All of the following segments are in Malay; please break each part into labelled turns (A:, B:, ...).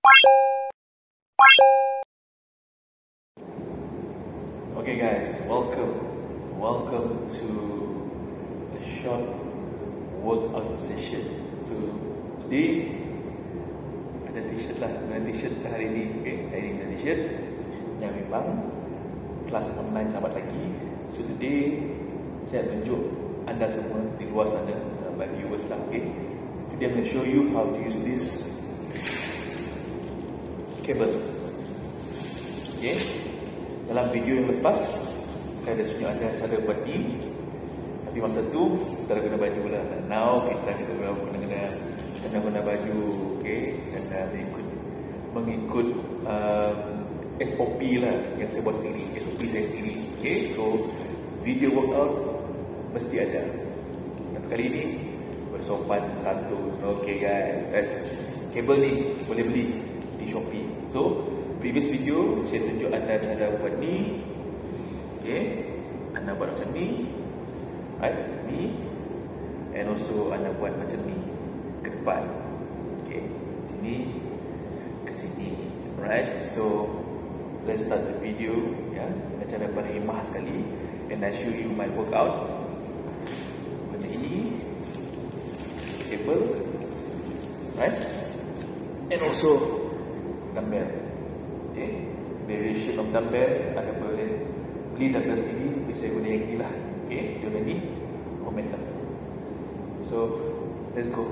A: Okay guys, welcome to a short workout session. So today ada t-shirt lah, hari ni. Okay, hari ni ada t-shirt yang memang kelas online lambat lagi. So today saya tunjuk anda semua di luar sana, my viewers lah. Okay, today I'm going to show you how to use this cable. Okay, dalam video yang lepas saya dah tunjuk anda cara buat ni, tapi masa tu kita dah guna baju lah. Now kita kena guna baju, okay, dan mengikut SOP lah yang saya buat sendiri, SOP saya sendiri. Okay, so video workout mesti ada. Tapi kali ni bersopan santun. Okay guys, kabel ni boleh beli di Shopee. So previous video saya tunjuk anda cara buat ni. Okay, anda buat macam ni, right, ni, and also anda buat macam ni ke depan. Okay, sini ke sini, right. So let's start the video, ya, dengan cara berhemah sekali, and I show you my workout. Macam ini, cable, right, and also dumbbell. Okay, variation of dumbbell anda boleh beli dumbbell sini, tapi saya guna yang ni lah. Okay, saya guna ni, momentum. So let's go.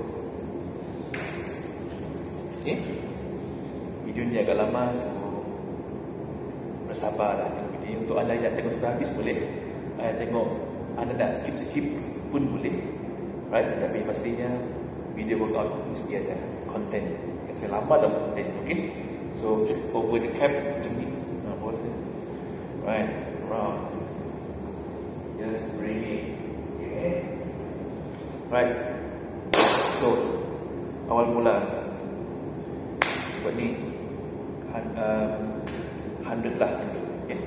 A: Okay, video ni agak lama, so bersabarlah tengok video. Untuk anda yang tengok sampai habis boleh, tengok anda nak skip pun boleh, right. Tapi pastinya video workout mesti ada content yang saya lama dalam content. Okay, so flip over the cap macam ni, right, round, just bring it. Okay, right. So awal mula buat ni 100 lah, 100. Okay,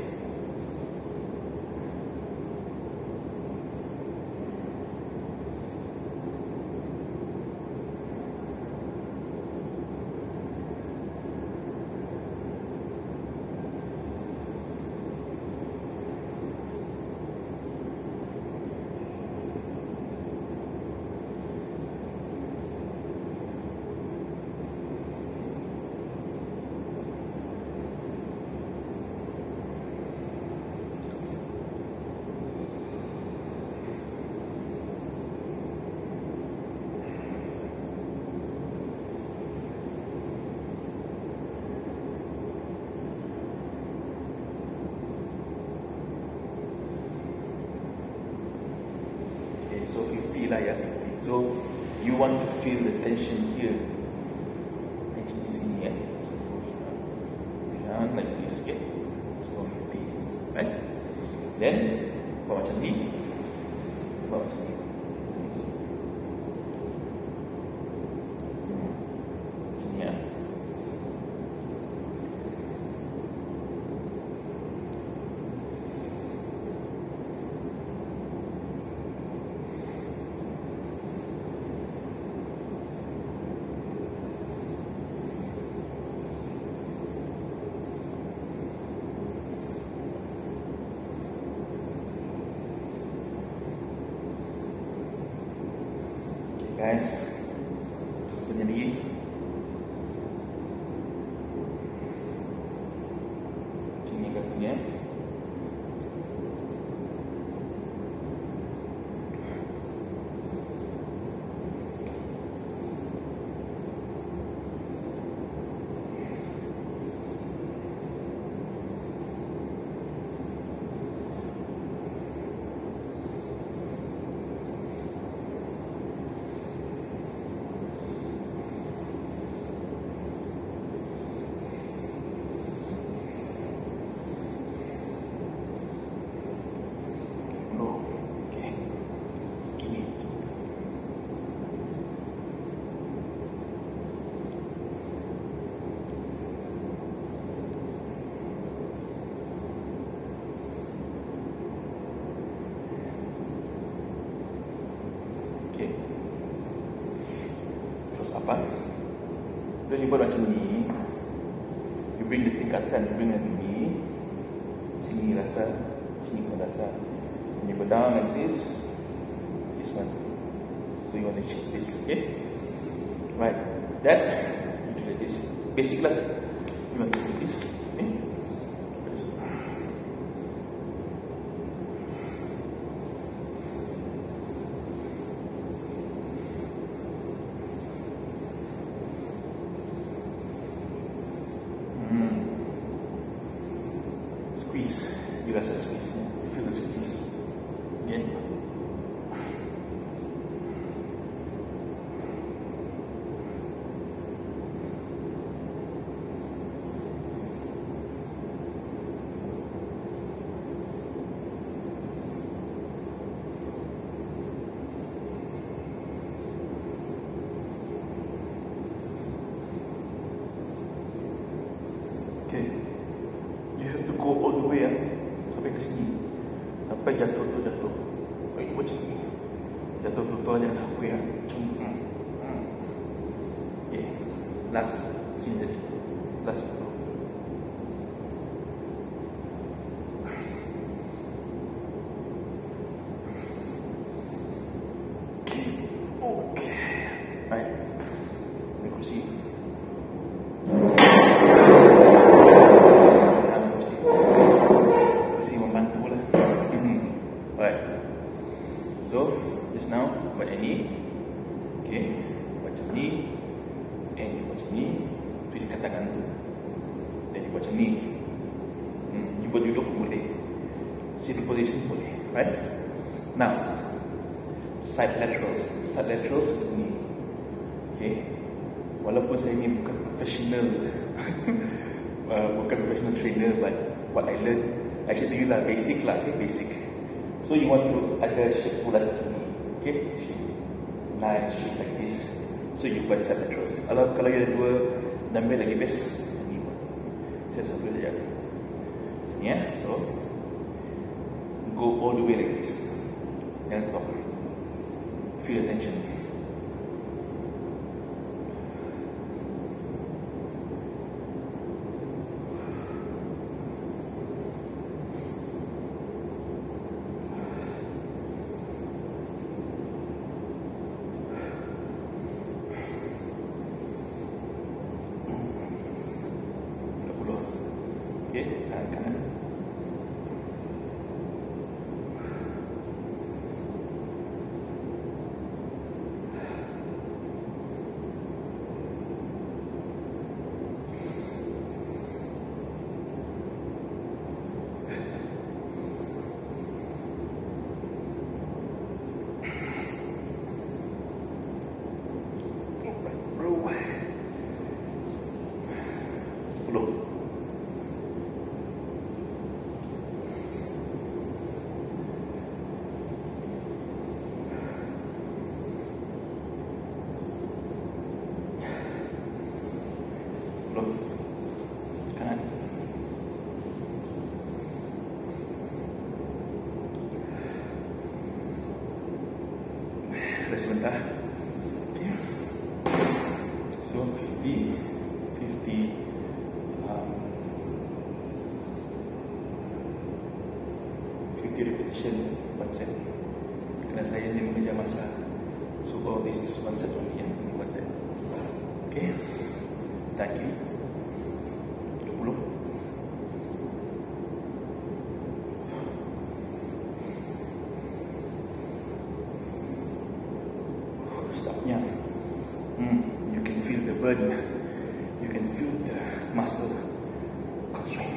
A: so 50 lah ya, 50. So you want to feel the tension here, tension di sini ya. So jangan like this, okay. So 50, right. Then buat macam ni, buat macam ni, sini ya. Guys, sebenarnya lagi ini kakinya. Terus apa? Dia buat macam ni. bring the tingkatan, bring ini, sini rasa, sini pun rasa. When you go down like this one. So you want to check this, okay? Right, that you do like this. Basic lah. You want to do this, okay? Squeeze. You rasa squeeze. You feel the squeeze. Again. Okay. You have to go all the way sampai ke sini. Sampai jatuh tu jatuh. Baik, macam ni. Jatuh tu aja halfway Okay. Last sini tadi. Last tu. Okay. Right. Ni kursi. Right. So just now buat yang ni, okay, macam ni, and you macam ni, twistkan tangan tu, then you macam ni, you buat duduk pun boleh, seated position boleh, right? Now side laterals ni, okay. Walaupun saya ni bukan professional, bukan professional trainer, but what I learn, I should tell you lah, basic lah, okay, basic. So you want to ada shape bulat macam ni, okay? Shape nice, shape like this. So you buat side laterals. Kalau you ada dua dumbbell lagi best. Ni pun. Saya satu saja. Ni so go all the way like this. Jangan stop. Feel the tension. Okay, tangan kanan. Bro. 10. Kanan. Rest sebentar. Okay. So 50 repetition, 1 set. Kerana saya ni mengejar masa, so all this is 1 set only, 1 set. Okay. Thank you. 20. Stopnya. You can feel the burn. You can feel the muscle constraint.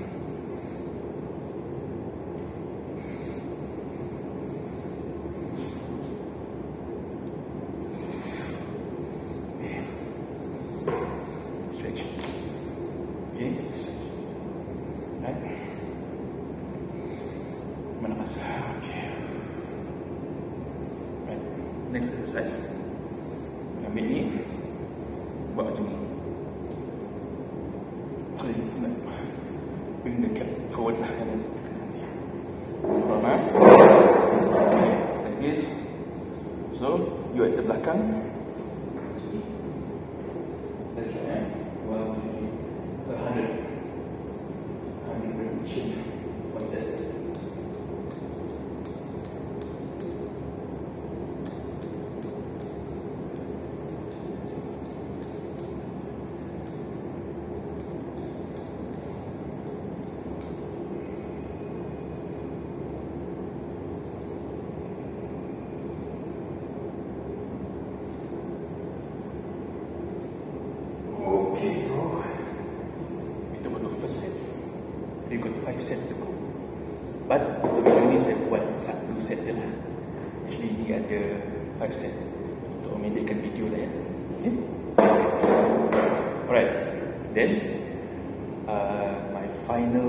A: Okay, stretch. Right. Mana masa? Okay. Right. Next exercise. Ambil ni, buat macam ni. So you nak bring the cap forward lah, and then okay, like this. So you at the belakang. Let's try. 1, 2, 3, 100. Okay, bro. Itu baru first set. We got 5 set to go. But untuk video ni saya buat satu set je lah. Actually ni ada 5 set untuk memendekkan video lah ya. Okay. Alright. Then my final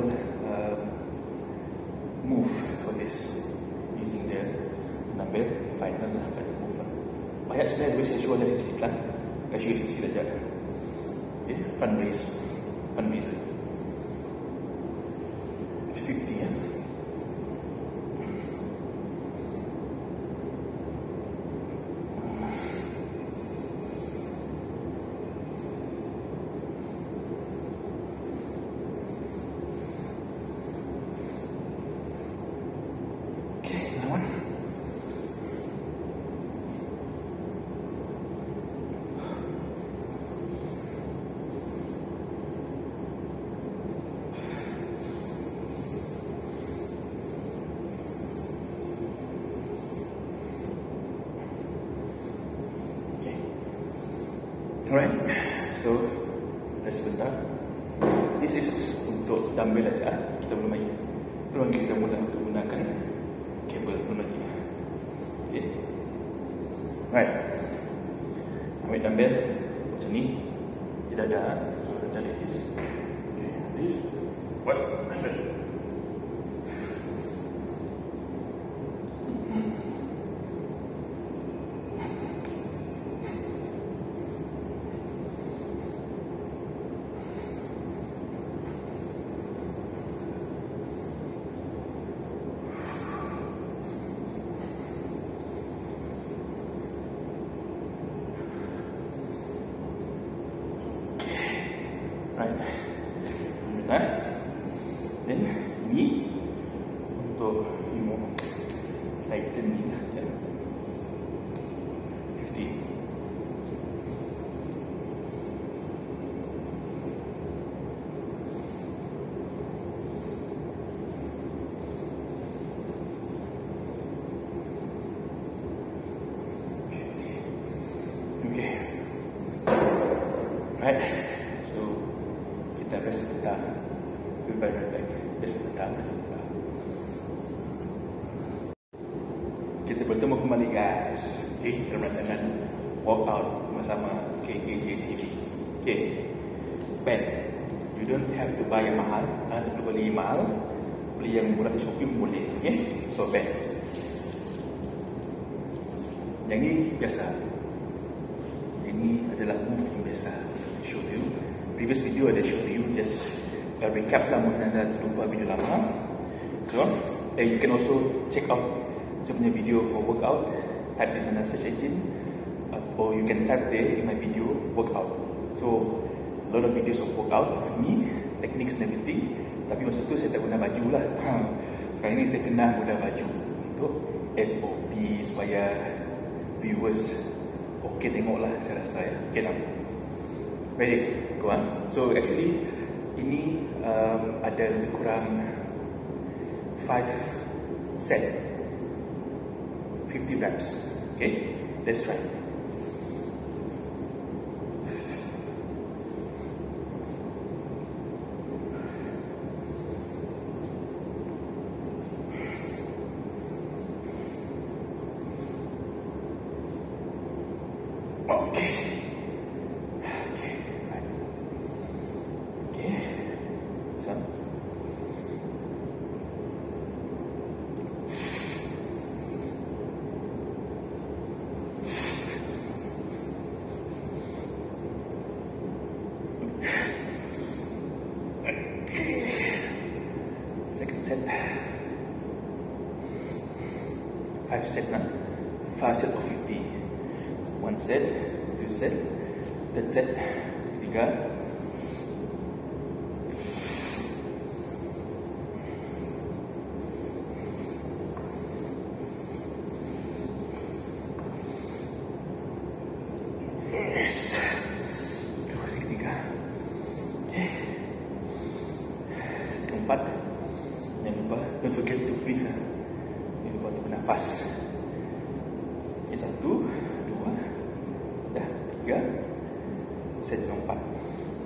A: move for this using the dumbbell. Final lah, final move lah. Banyak sebenarnya, tapi saya show dari sikit lah. Kasih sikit aja. Okay, front raise. Front raise. It's 50 ya. Okay, another one. Alright, so rest sebentar. This is untuk dumbbell aja. Kita belum main. Belum kita mula untuk gunakan kabel dulu lagi. Okay. Alright. Ambil dumbbell macam ni. Tidak ada. So kita lihat this. Okay, this. What? Dumbbell. Right. Then ini untuk ilmu Titan ni lah ya. 50. Okay. Right. So kita rest sebentar. We'll be right back. Rest sebentar. Kita bertemu kembali guys. Okay, dalam rancangan workout bersama KKJTV. Okay, Ben, you don't have to buy yang mahal. Tak perlu beli mahal. Beli yang murah di Shopee pun boleh. Okay, so Ben, yang ni biasa. Ini adalah move yang biasa. Show you. Previous video ada show you, just recap lah mungkin anda terlupa video lama. So, you can also check out saya punya video for workout. Type di sana search engine, or you can type there in my video workout. So, a lot of videos of workout of me, techniques and everything. Tapi masa tu saya tak guna baju lah. Sekarang ni saya kena guna baju untuk SOP supaya viewers okay tengoklah saya rasa ya. Okay lah. Ready? Go on. So actually ini ada lebih kurang 5 set 50 reps. Okay, let's try. Second set, 5 set now, 5 set of 50. 1 set, 2 set, third set, 3. Yes. Terus yang 3. Okay. Keempat. Jangan lupa, don't forget to breathe. Jangan lupa untuk bernafas. Okay, 1, 2, dah 3, set 4.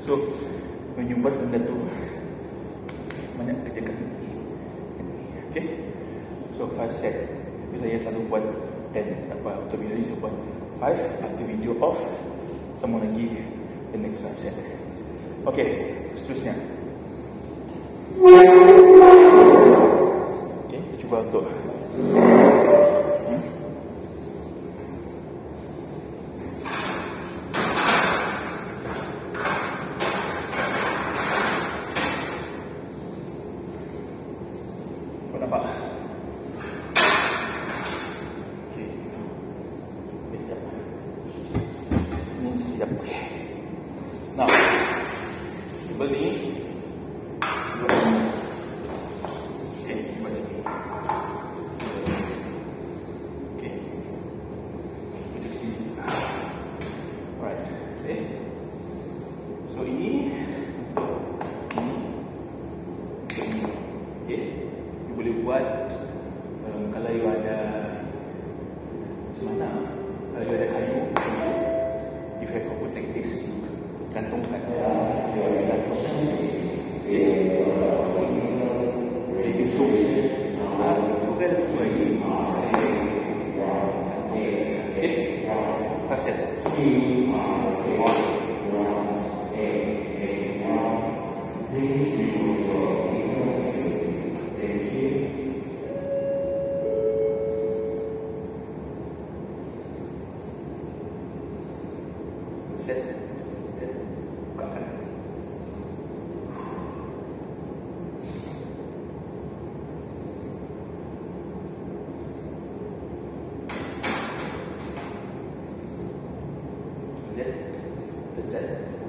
A: So menyumbat benda tu banyak kerjakan ini. Okay, so 5 set. Tapi saya selalu buat 10. Tak apa, untuk video ni saya buat 5. After video off, sama lagi the next 5 set. Okay, seterusnya. Okay, kita cuba untuk nampak? Okey. Sekejap. Ini sekejap. Okey. Nah. Tiba ni. Okey, tiba ni. Okey. Macam sini. Alright. Okay. So ini untuk ini. Okey. Boleh buat kalau you ada macam mana, kalau you ada kayu, if you have a wood like this, gantungkan boleh bentuk bentuk kan bagi okay, 5 set. Set, bukakan. Set, set.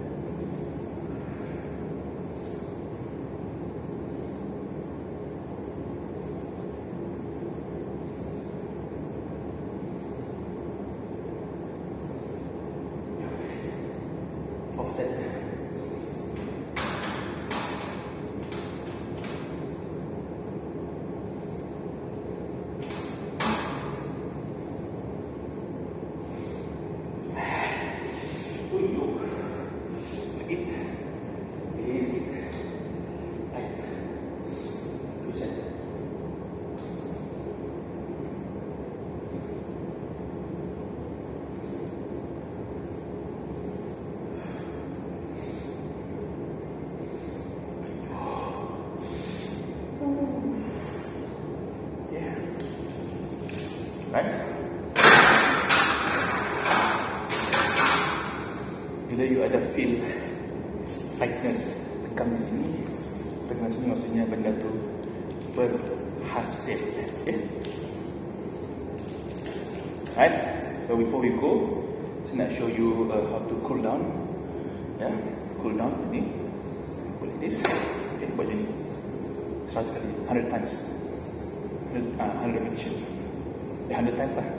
A: Offset. Sakit. Sakit. Baik. Offset. Right? Bila you ada feel tightness tekan di sini, tekan sini maksudnya benda tu berhasil. Okay? Right? So before we go, saya nak show you how to cool down. Yeah, cool down ni. Boleh this. Okay, buat ni. 100 kali, 100 times. 100 repetition. 100 times lah.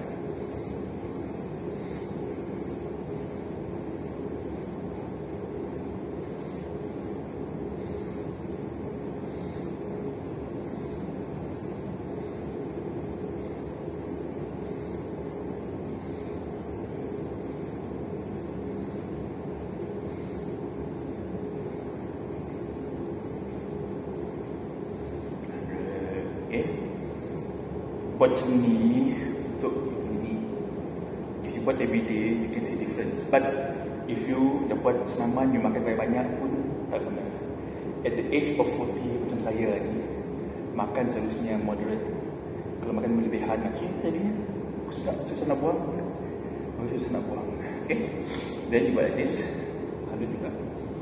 A: Okay. Buat macam ni untuk ini. If you buat every day, you can see difference. But if you dah buat senaman, you makan banyak-banyak pun tak guna. At the age of 40 macam saya ni, makan seharusnya moderate. Kalau makan berlebihan lagi, jadinya susah nak buang. Susah nak buang. Okay. Then you buat like this. Ada juga.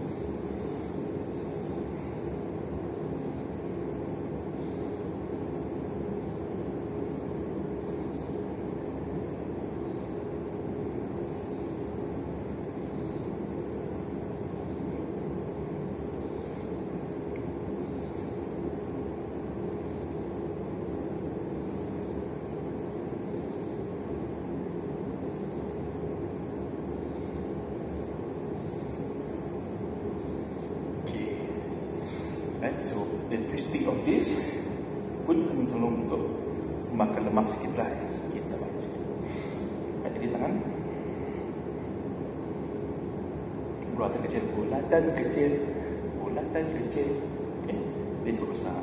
A: Right, so the twisting of this pun akan tolong untuk makan lemak sikit lah, sikit tak banyak sikit. Right, jadi tangan bulatan kecil, bulatan kecil, bulatan kecil. Okay, dia berbesar.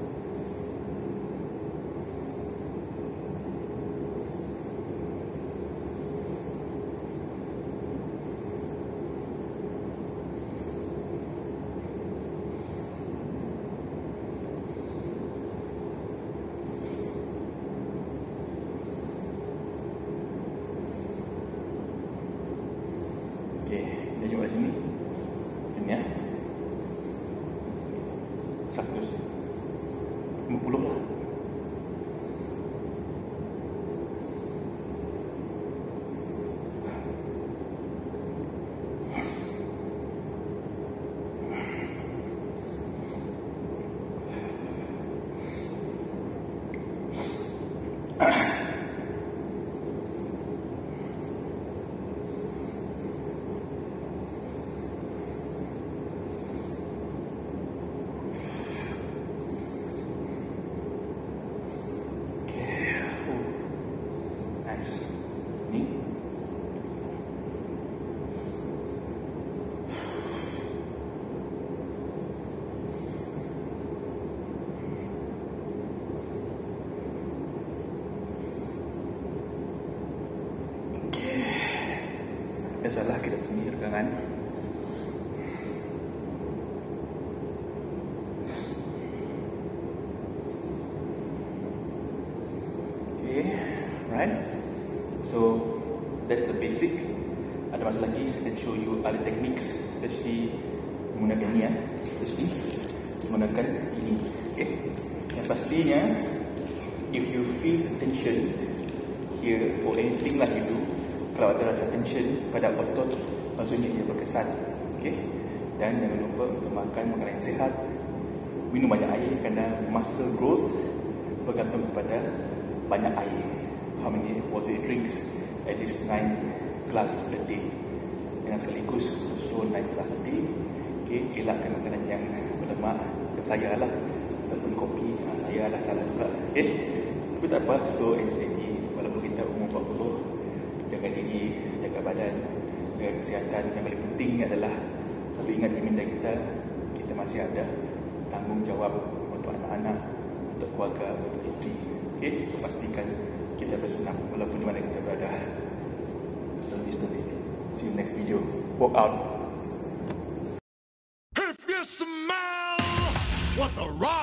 A: Okey, dia jumpa sini. Ini ya. 150 lah. Nice. Ni. Biasalah kita punya regangan. Okay, right. So that's the basic. Ada masa lagi saya akan show you other techniques, especially menggunakan ni ya, especially menggunakan ini. Okay. Yang pastinya, if you feel tension here or anything lah you do, kalau ada rasa tension pada otot, maksudnya ia berkesan. Okay. Dan jangan lupa untuk makan makanan yang sihat, minum banyak air kerana muscle growth bergantung kepada banyak air. How many water you drinks? At least 9 glass a day. Jangan sekaligus slow 9 glass a day. Okay, elakkan makanan yang berlemak. Macam saya lah, ataupun kopi. Saya lah salah juga. Okay, tapi tak apa, slow and steady. Walaupun kita umur 40, jaga diri, jaga badan, jaga kesihatan. Yang paling penting adalah selalu ingat di minda kita, kita masih ada tanggungjawab untuk anak-anak, untuk keluarga, untuk isteri. Okay, so pastikan kita bersenam walaupun di mana kita berada. See you next video. Walk out.
B: If you smell what the